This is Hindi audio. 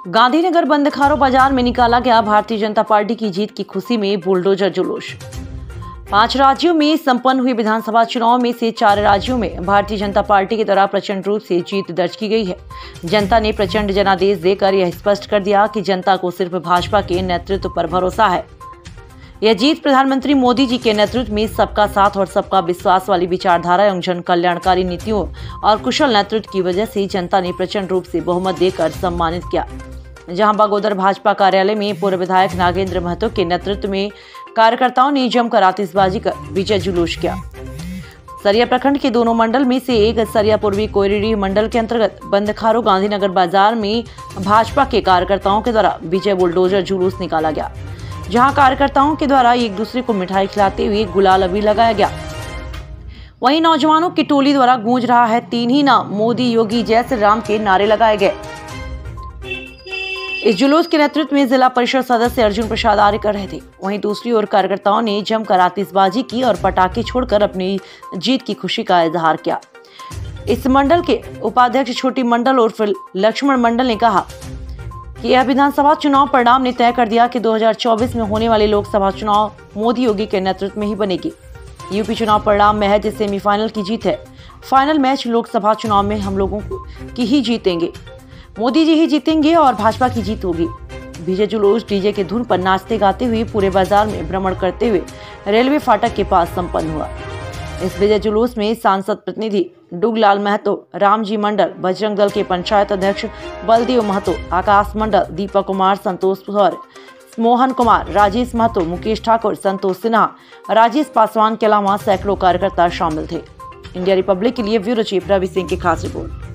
गांधीनगर बंदखारो बाजार में निकाला गया भारतीय जनता पार्टी की जीत की खुशी में बुलडोजर जुलूस। 5 राज्यों में संपन्न हुए विधानसभा चुनाव में से 4 राज्यों में भारतीय जनता पार्टी के द्वारा प्रचंड रूप से जीत दर्ज की गई है। जनता ने प्रचंड जनादेश देकर यह स्पष्ट कर दिया कि जनता को सिर्फ भाजपा के नेतृत्व पर भरोसा है। यह जीत प्रधानमंत्री मोदी जी के नेतृत्व में सबका साथ और सबका विश्वास वाली विचारधारा एवं जन कल्याणकारी नीतियों और कुशल नेतृत्व की वजह से जनता ने प्रचंड रूप से बहुमत देकर सम्मानित किया। जहां बागोदर भाजपा कार्यालय में पूर्व विधायक नागेंद्र महतो के नेतृत्व में कार्यकर्ताओं ने जमकर आतिशबाजी कर विजय जुलूस किया। सरिया प्रखंड के दोनों मंडल में से एक सरिया पूर्वी कोयरीडीह मंडल के अंतर्गत बंदखारो गांधीनगर बाजार में भाजपा के कार्यकर्ताओं के द्वारा विजय बुलडोजर जुलूस निकाला गया, जहां कार्यकर्ताओं के द्वारा एक दूसरे को मिठाई खिलाते हुए गुलाल अबीर लगाया गया। वहीं नौजवानों की टोली द्वारा गूंज रहा है 3 ही नाम मोदी योगी जय श्री राम के नारे लगाए गए। इस जुलूस के नेतृत्व में जिला परिषद सदस्य अर्जुन प्रसाद आर्य कर रहे थे। वहीं दूसरी ओर कार्यकर्ताओं ने जमकर आतिशबाजी की और पटाखे छोड़कर अपनी जीत की खुशी का इजहार किया। इस मंडल के उपाध्यक्ष छोटी मंडल उर्फ लक्ष्मण मंडल ने कहा कि यह विधानसभा चुनाव परिणाम ने तय कर दिया कि 2024 में होने वाले लोकसभा चुनाव मोदी योगी के नेतृत्व में ही बनेगी। यूपी चुनाव परिणाम में है जिस सेमीफाइनल की जीत है, फाइनल मैच लोकसभा चुनाव में हम लोगों की ही जीतेंगे, मोदी जी ही जीतेंगे और भाजपा की जीत होगी। विजय जुलूस डीजे के धुन पर नाचते गाते हुए पूरे बाजार में भ्रमण करते हुए रेलवे फाटक के पास संपन्न हुआ। इस विजय जुलूस में सांसद प्रतिनिधि डुगलाल महतो, रामजी मंडल, बजरंग दल के पंचायत अध्यक्ष बलदेव महतो, आकाश मंडल, दीपक कुमार, संतोष सौर, मोहन कुमार, राजेश महतो, मुकेश ठाकुर, संतोष सिन्हा, राजेश पासवान के अलावा सैकड़ों कार्यकर्ता शामिल थे। इंडिया रिपब्लिक के लिए ब्यूरो चीफ रवि सिंह की खास रिपोर्ट।